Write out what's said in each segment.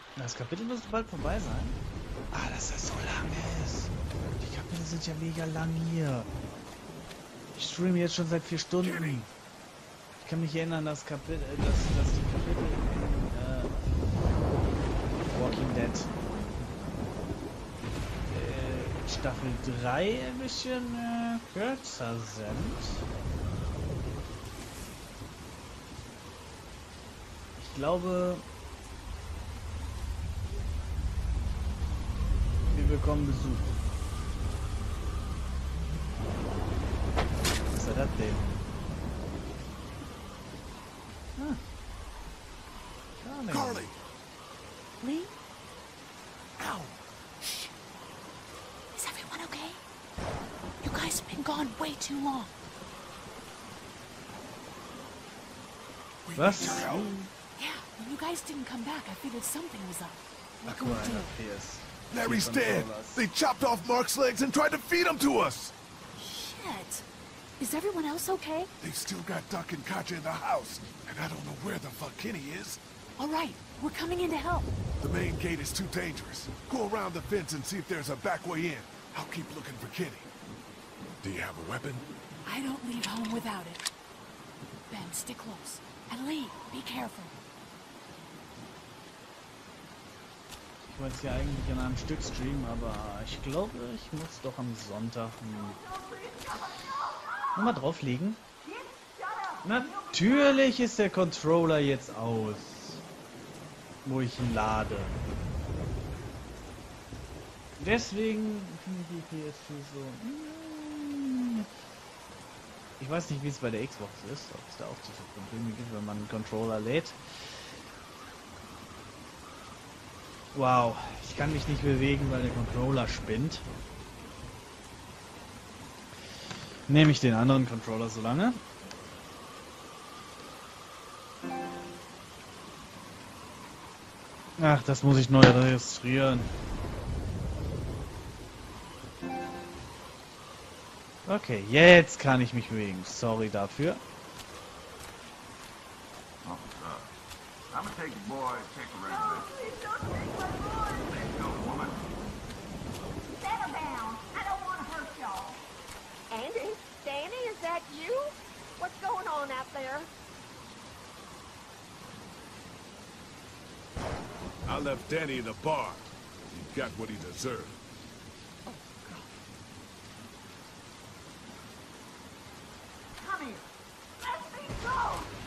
Das Kapitel müsste bald vorbei sein. Ah, dass das so lang ist. Die Kapitel sind ja mega lang hier. Ich streame jetzt schon seit 4 Stunden. Ich kann mich erinnern, dass die Kapitel in Walking Dead Staffel 3 ein bisschen kürzer sind. Ich glaube, wir bekommen Besuch. Was ist das denn? Carly! Lee? Ow! Shh. Is everyone okay? You guys have been gone way too long. Was? Yeah, when you guys didn't come back, I figured something was up. Ach, guck mal, einer PS. Larry's dead! They chopped off Mark's legs and tried to feed him to us! Shit. Is everyone else okay? They've still got Duck and Katja in the house, and I don't know where the fuck Kenny is. All right, we're coming in to help. The main gate is too dangerous. Go around the fence and see if there's a back way in. I'll keep looking for Kenny. Do you have a weapon? I don't leave home without it. Ben, stick close. And Lee, be careful. Ich wollte es ja eigentlich an einem Stück streamen, aber ich glaube, ich muss doch am Sonntag nochmal drauflegen. Natürlich ist der Controller jetzt aus, wo ich ihn lade. Deswegen finde ich die PS4 so... Ich weiß nicht, wie es bei der Xbox ist, ob es da auch zu Probleme gibt, wenn man einen Controller lädt. Wow, ich kann mich nicht bewegen, weil der Controller spinnt. Nehme ich den anderen Controller so lange. Ach, das muss ich neu registrieren. Okay, jetzt kann ich mich bewegen. Sorry dafür. Oh, I'm gonna take the boy, check the resident. Please don't take my boy. Let's go, woman. Settle down. I don't want to hurt y'all. Andy? Danny, is that you? What's going on out there? I left Danny in the bar. He got what he deserved. Come here. Let me go.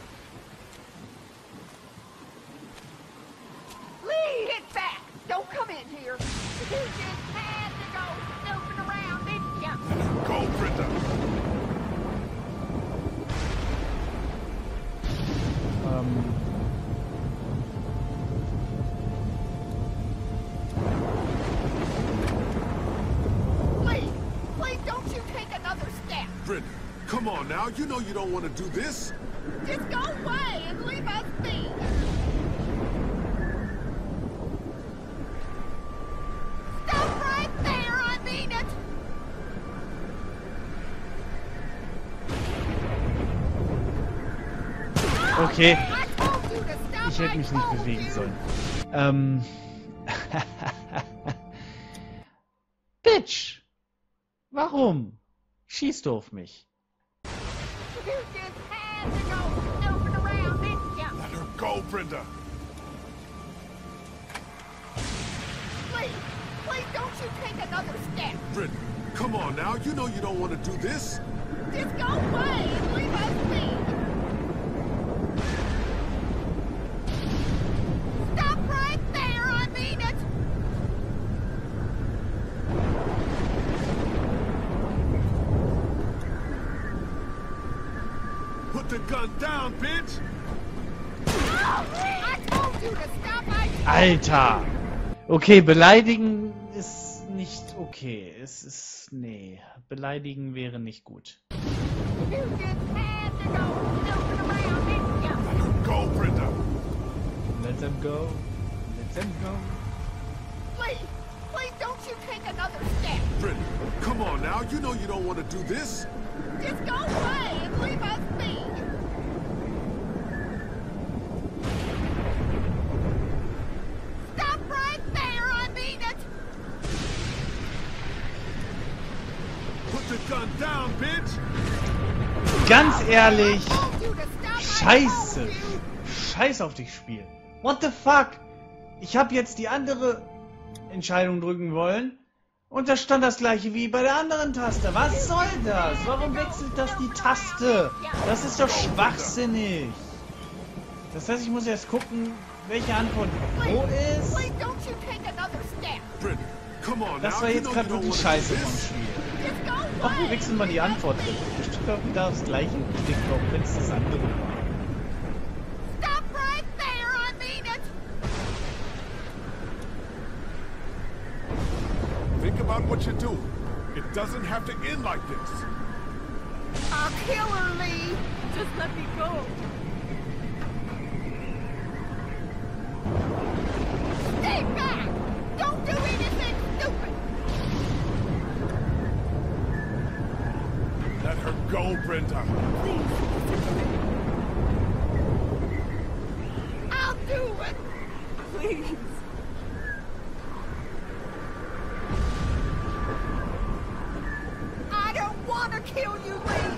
Lee, get back. Don't come in here. You just had to go snooping around, didn't you? Go, Brenda! Lee, please don't you take another step. Brenda, come on now. You know you don't want to do this. Just go away and leave us be. Stop right there, I mean it. Okay, I told you to stop. ich hätte mich nicht I told bewegen you. sollen. Bitch! Warum? Schießt du auf mich? You just had to go snooping around, didn't you? Let her go, Brenda. Please don't you take another step. Brenda, come on now. You know you don't want to do this. Just go away and leave us be. Stop right there, I mean it. Put the gun down, bitch. I told you to stop. Alter! Okay, beleidigen ist nicht okay. Es ist... nee. Beleidigen wäre nicht gut. You just had to go snooping around, didn't you? Let her go, Brenda. Let them go. Let them go. Please don't you take another step. Brenda, come on now. You know you don't want to do this. Just go away and leave us be. Stop Ganz ehrlich, scheiße. Scheiß auf dich, Spiel. What the fuck? Ich habe jetzt die andere Entscheidung drücken wollen und da stand das gleiche wie bei der anderen Taste. Was soll das? Warum wechselt das die Taste? Das ist doch schwachsinnig. Das heißt, ich muss jetzt gucken, welche Antwort wo ist. Please don't you take another step. Brendan, come on Das now. war You jetzt know gerade you don't wirklich wanna scheiße do vom this. Spiel. Just go Ach, wir away. wechseln mal die Antwort. Bestimmt auch wieder das gleiche geklickt, auch wenn es das andere war. Stop right there. I mean it. Think about what you're doing. It doesn't have to end like this. I'll kill her, Lee. Just let me go. Stay back. Don't do anything stupid. Let her go, Brenda. I'll do it. Please. I don't want to kill you, Lee.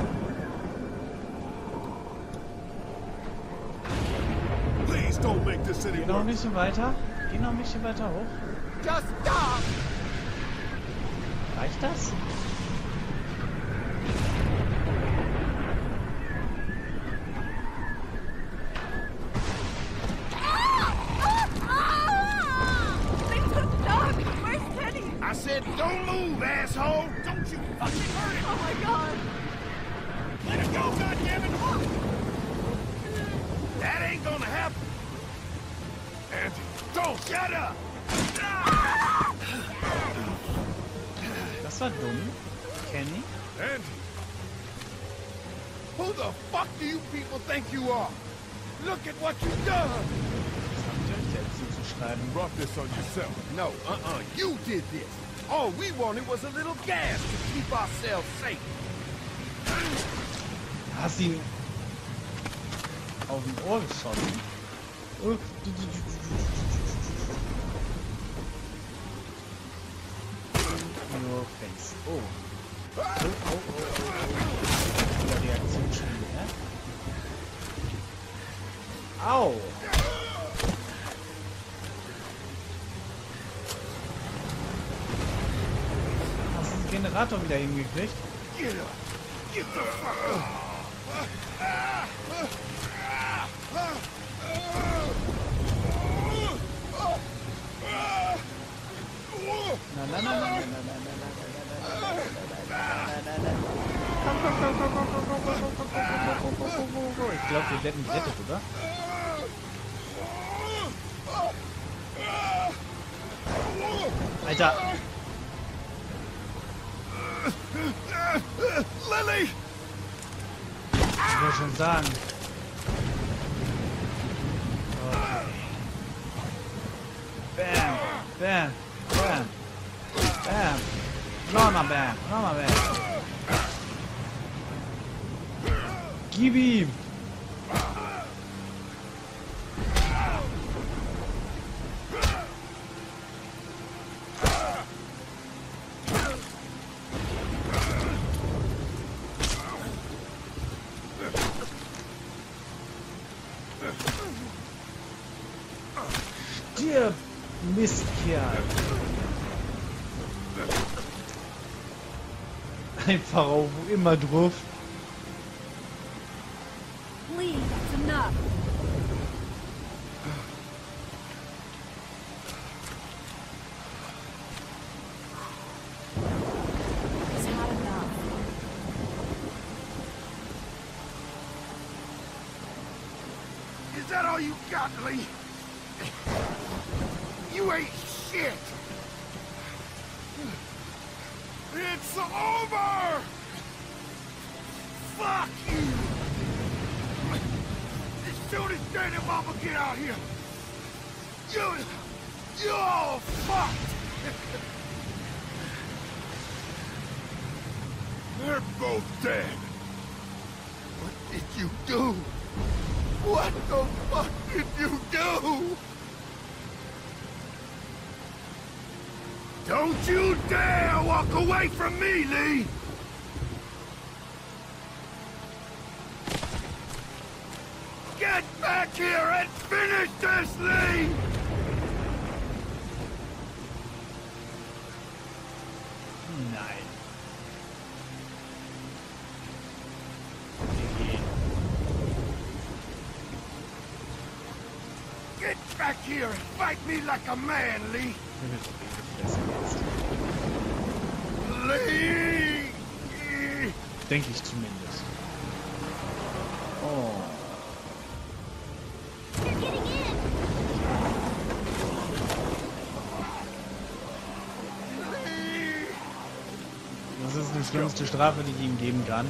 Please don't make this any Geh noch ein worse. bisschen weiter. Geh noch ein bisschen weiter hoch. Just stop. Reicht das? They took Doug. Where's Teddy? I said, don't move, asshole! Don't you fucking hurt him! Oh my God. Let it go, goddammit! That ain't gonna happen! Andy, don't. Shut up! Das war dumm. Kenny. Andy. Who the fuck do you people think you are? Look at what you've done. Das habt ihr euch selbst zuzuschreiben. You brought this on yourself. No, you did this. All we wanted was a little gas to keep ourselves safe. Hast ihn auf dem Ohr geschossen. Your face. Oh. Wieder Reaktionsspiel, ne? Au! Hast du den Generator wieder hingekriegt? Get up. Get the fuck up. Na, na, na, na, na, na, na, na, na, na, na, na, na, na, na. Ich glaube, wir werden gerettet, oder? Alter! Lily! Ich wollte schon sagen. Okay. Bam! Bam! Bam! Bam! Nochmal Bam! Nochmal Bam! Gib ihm! Stirb, Mistkerl! Einfach auf immer drauf. Lee, that's enough. He's had enough. Is that all you got, Lee? You ain't shit! It's over! Fuck you! As soon as Daddy and Mama get out here, you're all fucked! They're both dead. What did you do? What the fuck did you do? Don't you dare walk away from me, Lee! back here and finish this, Lee! Nein. Get back here and fight me like a man, Lee! Lee! Denke ich zumindest. Oh. They're getting in! Das ist die schlimmste Strafe, die ich ihm geben kann.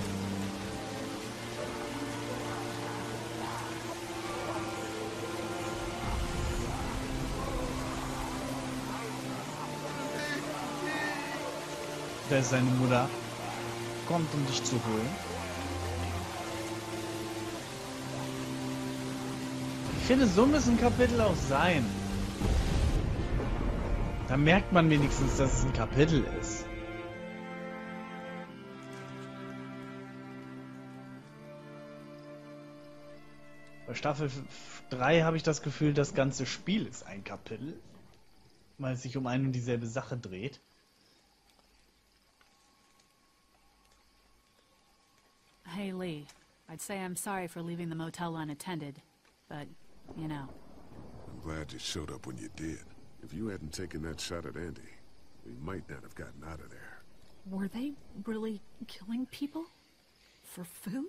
Da ist seine Mutter. Kommt, um dich zu holen. Ich finde, so müssen Kapitel auch sein. Da merkt man wenigstens, dass es ein Kapitel ist. Bei Staffel 3 habe ich das Gefühl, das ganze Spiel ist ein Kapitel, weil es sich um eine und dieselbe Sache dreht. Hey, Lee. I'd say I'm sorry for leaving the motel unattended, but, you know. I'm glad you showed up when you did. If you hadn't taken that shot at Andy, we might not have gotten out of there. Were they really killing people? For food?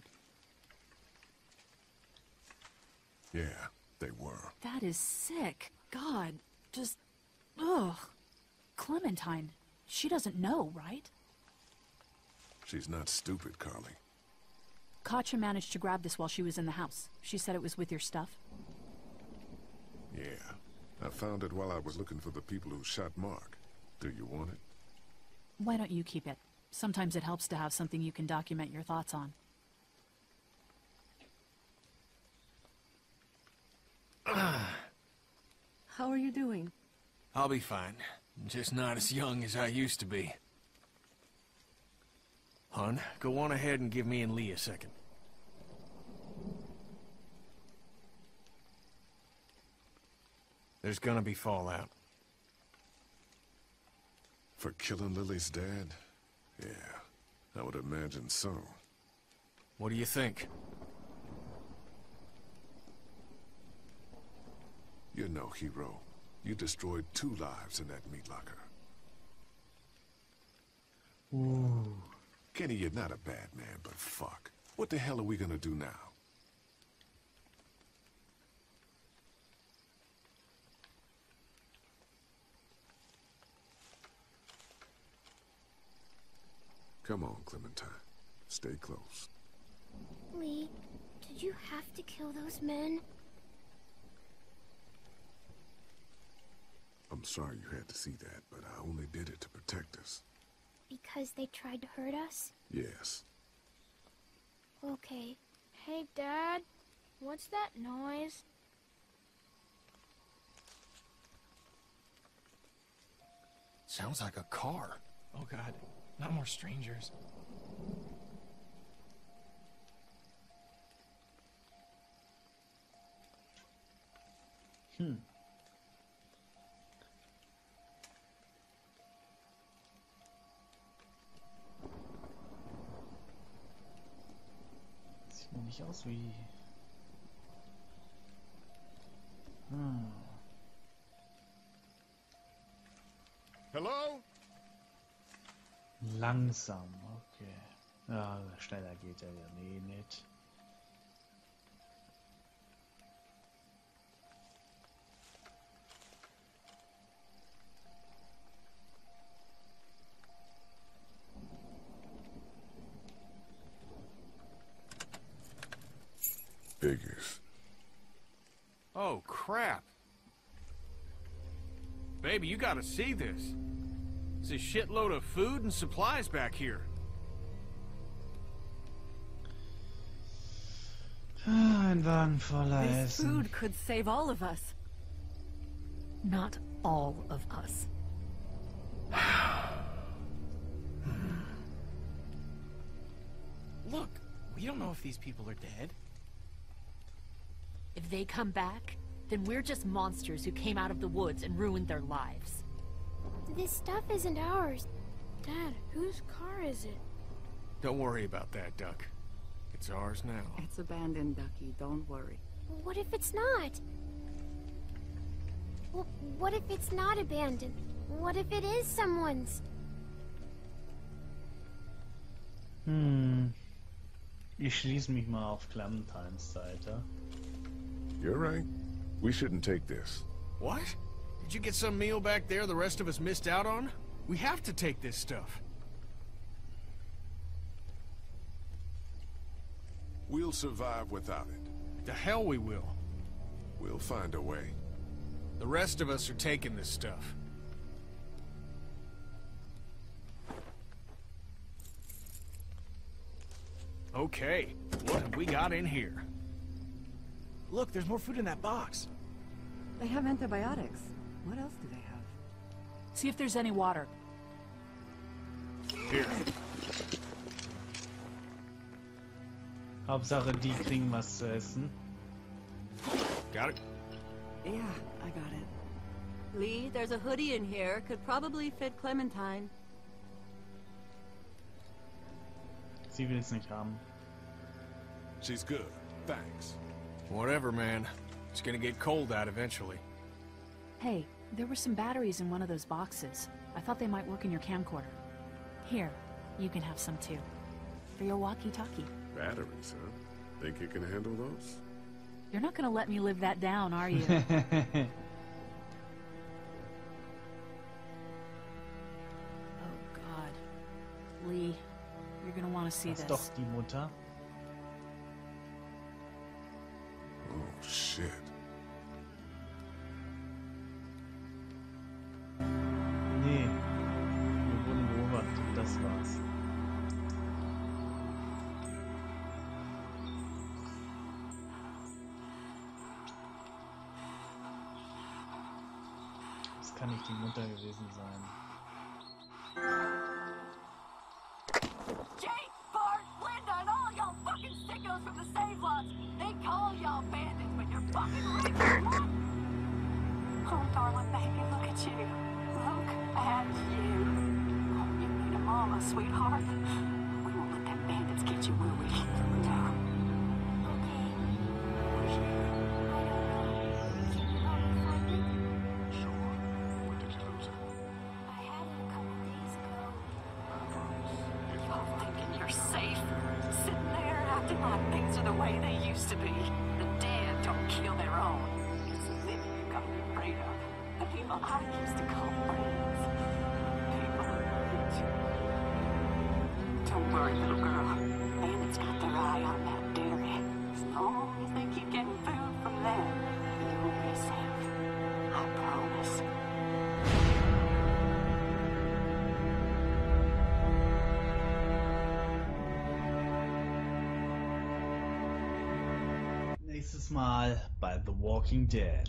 Yeah, they were. That is sick. God, just... ugh. Clementine, she doesn't know, right? She's not stupid, Carly. Katja managed to grab this while she was in the house. She said it was with your stuff. Yeah. I found it while I was looking for the people who shot Mark. Do you want it? Why don't you keep it? Sometimes it helps to have something you can document your thoughts on. How are you doing? I'll be fine. Just not as young as I used to be. Hon, go on ahead and give me and Lee a second. There's gonna be fallout. For killing Lily's dad? Yeah, I would imagine so. What do you think? You're no hero. You destroyed 2 lives in that meat locker. Ooh. Kenny, you're not a bad man, but fuck. What the hell are we gonna do now? Come on, Clementine. Stay close. Lee, did you have to kill those men? I'm sorry you had to see that, but I only did it to protect us. Because they tried to hurt us? Yes. Okay. Hey, Dad. What's that noise? Sounds like a car. Oh God, not more strangers. Sieht noch nicht aus wie... Hello? Langsam, okay. Ja, schneller geht er ja nicht. Figures. Oh, crap. Baby, you gotta see this. There's a shitload of food and supplies back here. Ein Wagen voller This Essen. food could save all of us. Not all of us. Look, we don't know if these people are dead. If they come back, then we're just monsters who came out of the woods and ruined their lives. This stuff isn't ours. Dad, whose car is it? Don't worry about that, Duck. It's ours now. It's abandoned, Ducky. Don't worry. What if it's not? Well, what if it's not abandoned? What if it is someone's? Ich schließe mich mal auf Clementines Seite. You're right. We shouldn't take this. What? Did you get some meal back there the rest of us missed out on? We have to take this stuff. We'll survive without it. The hell we will. We'll find a way. The rest of us are taking this stuff. Okay, what have we got in here? Look, there's more food in that box. They have antibiotics. What else do they have? See if there's any water. Here. Hauptsache, die kriegen was zu essen. Got it? Yeah, I got it. Lee, there's a hoodie in here. Could probably fit Clementine. Sie will es nicht haben. She's good. Thanks. Whatever, man. It's gonna get cold out eventually. Hey, there were some batteries in one of those boxes. I thought they might work in your camcorder. Here, you can have some too. For your walkie-talkie. Batteries, huh? Think you can handle those? You're not gonna let me live that down, are you? Oh, God. Lee, you're gonna want to see Das ist this. doch die Mutter. Oh, shit. Nee. Wir wurden beobachtet, das war's. Das kann nicht die Mutter gewesen sein. Jake, Bart, Linda, and all y'all fucking sickos from the save lots. They call y'all bandits, but you're fucking racist. Oh, darling baby, look at you. Look at you. Oh, you need a mama, sweetheart. We won't let them bandits get you where we can. Okay. Where's she at? Can you help me find it? Sure. When did you lose her? I had it a couple days ago. I promise. Y'all thinking you're safe? Sitting there acting like things are the way they used to be. The dead don't kill their own. It's the living you gotta be afraid of. The people I used to call friends. People who hate you. Don't worry, little girl. Bandits got their eye on that dairy. As long as they keep getting food from them, you'll be safe. I promise. Nächstes Mal bei The Walking Dead.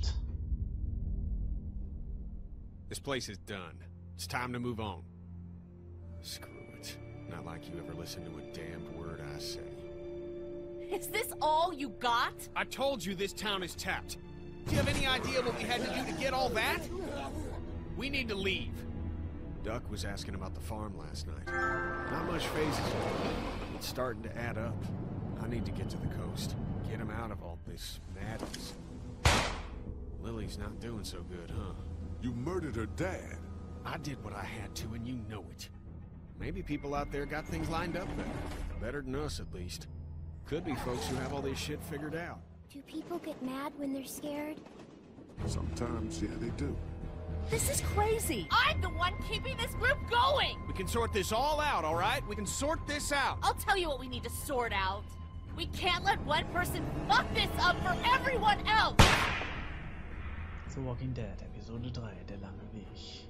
This place is done. It's time to move on. Screw it. Not like you ever listen to a damned word I say. Is this all you got? I told you this town is tapped. Do you have any idea what we had to do to get all that? We need to leave. Duck was asking about the farm last night. Not much phases yet. It's starting to add up. I need to get to the coast. Get him out of all this madness. Lily's not doing so good, huh? You murdered her dad. I did what I had to, and you know it. Maybe people out there got things lined up better. Better than us, at least. Could be folks who have all this shit figured out. Do people get mad when they're scared? Sometimes, yeah, they do. This is crazy. I'm the one keeping this group going! We can sort this all out, all right? We can sort this out. I'll tell you what we need to sort out. We can't let one person fuck this up for everyone else! The Walking Dead, Episode 3, der lange Weg.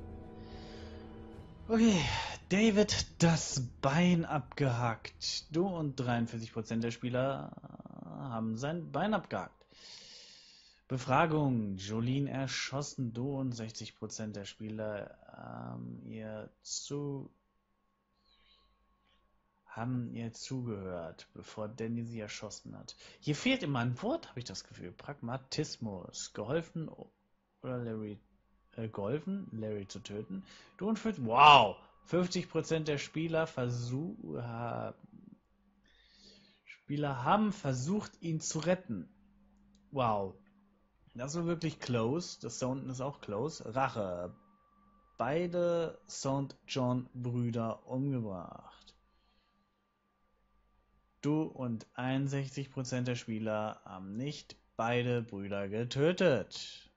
Okay, David das Bein abgehackt. Du und 43% der Spieler haben sein Bein abgehackt. Befragung, Jolene erschossen. Du und 60% der Spieler ihr zu... haben ihr zugehört, bevor Danny sie erschossen hat. Hier fehlt immer ein Wort, habe ich das Gefühl. Pragmatismus. Geholfen oder Larry zu töten. Du und Fritz. Wow! 50% der Spieler haben versucht, ihn zu retten. Wow. Das war wirklich close. Das da unten ist auch close. Rache. Beide St. John-Brüder umgebracht. Du und 61% der Spieler haben nicht beide Brüder getötet.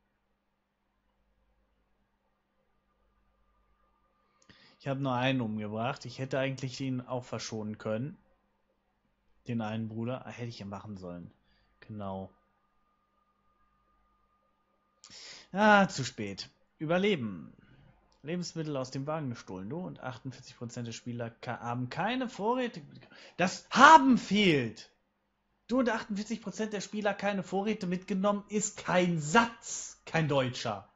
Ich habe nur einen umgebracht. Ich hätte eigentlich ihn auch verschonen können. Den einen Bruder. Hätte ich ja machen sollen. Genau. Ah, zu spät. Überleben. Lebensmittel aus dem Wagen gestohlen. Du und 48% der Spieler haben keine Vorräte. Das Haben fehlt. Du und 48% der Spieler keine Vorräte mitgenommen, ist kein Satz. Kein deutscher.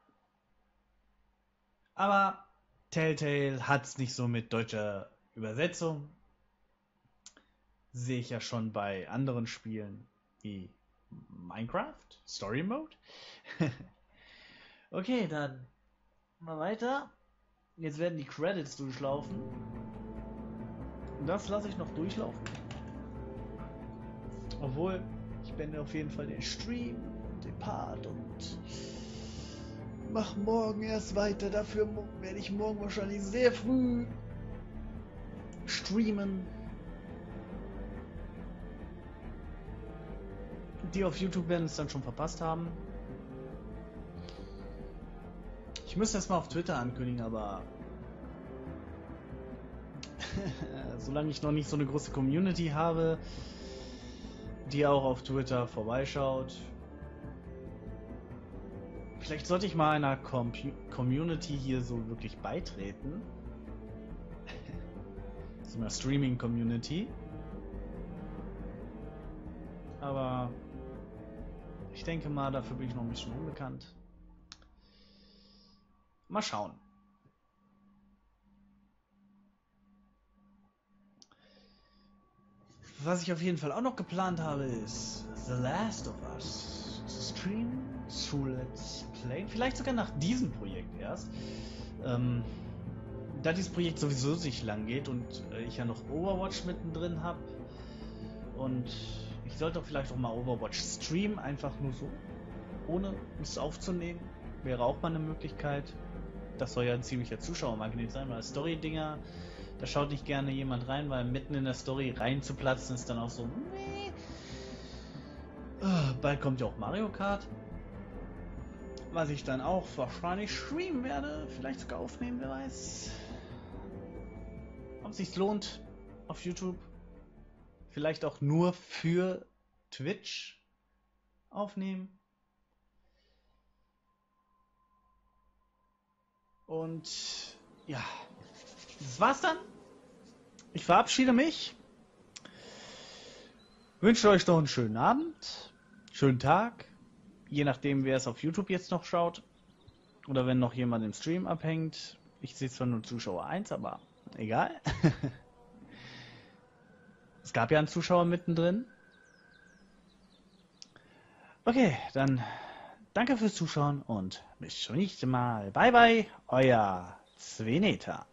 Aber Telltale hat es nicht so mit deutscher Übersetzung. Sehe ich ja schon bei anderen Spielen wie Minecraft, Story Mode. Okay, dann mal weiter. Jetzt werden die Credits durchlaufen. Und das lasse ich noch durchlaufen. Obwohl, ich beende auf jeden Fall den Stream und den Part und mach morgen erst weiter. Dafür werde ich morgen wahrscheinlich sehr früh streamen. Die auf YouTube werden es dann schon verpasst haben. Ich müsste es mal auf Twitter ankündigen, aber solange ich noch nicht so eine große Community habe, die auch auf Twitter vorbeischaut. Vielleicht sollte ich mal einer Community hier so wirklich beitreten. So einer Streaming-Community. Aber ich denke mal, dafür bin ich noch ein bisschen unbekannt. Mal schauen. Was ich auf jeden Fall auch noch geplant habe, ist The Last of Us zu streamen, zu Let's Play. Vielleicht sogar nach diesem Projekt erst. Da dieses Projekt sowieso sich lang geht und ich ja noch Overwatch mittendrin habe. Und ich sollte auch vielleicht auch mal Overwatch streamen, einfach nur so, ohne es aufzunehmen. Wäre auch mal eine Möglichkeit. Das soll ja ein ziemlicher Zuschauermagnet sein, weil Story-Dinger, da schaut nicht gerne jemand rein, weil mitten in der Story reinzuplatzen ist dann auch so, nee. Bald kommt ja auch Mario Kart, was ich dann auch wahrscheinlich streamen werde, vielleicht sogar aufnehmen, wer weiß. Ob es sich lohnt auf YouTube, vielleicht auch nur für Twitch aufnehmen. Und ja, das war's dann. Ich verabschiede mich. Wünsche euch noch einen schönen Abend, schönen Tag, je nachdem wer es auf YouTube jetzt noch schaut. Oder wenn noch jemand im Stream abhängt. Ich sehe zwar nur Zuschauer 1, aber egal. Es gab ja einen Zuschauer mittendrin. Okay, dann danke fürs Zuschauen und bis zum nächsten Mal. Bye bye, euer Sveneta.